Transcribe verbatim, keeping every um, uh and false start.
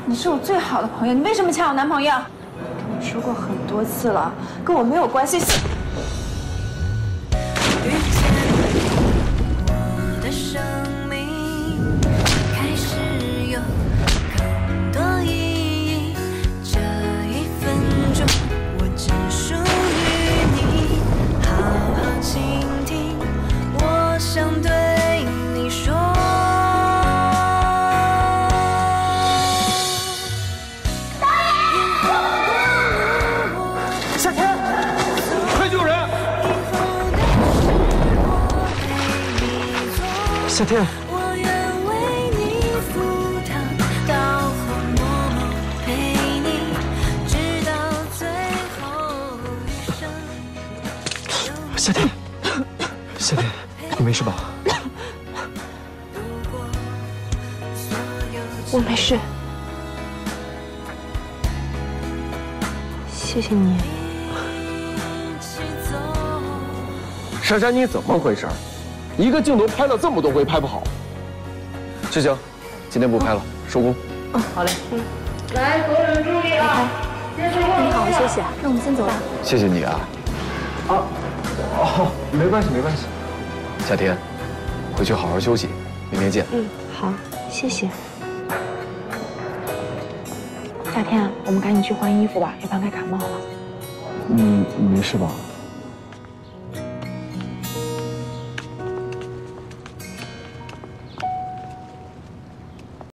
你是我最好的朋友，你为什么抢我男朋友？跟你说过很多次了，跟我没有关系。 遇见我的生命开始有更多意义，这一分钟我只属于你，好好倾听，我想对你说。 夏天，快救人！夏天。 我愿为你赴汤蹈火，默默陪你，直到最后一生。 夏天，夏天，你没事吧？ 我没事，谢谢你。 珊珊，你怎么回事？一个镜头拍了这么多回，拍不好。志晴，今天不拍了，收工。 嗯，好嘞。嗯。来，所有人注意啊！你好，谢谢。那我们先走吧。 谢谢你啊。啊，哦，没关系，没关系。夏天，回去好好休息，明天见。 嗯，好，谢谢。夏天，我们赶紧去换衣服吧，要不然该感冒了。 你没事吧？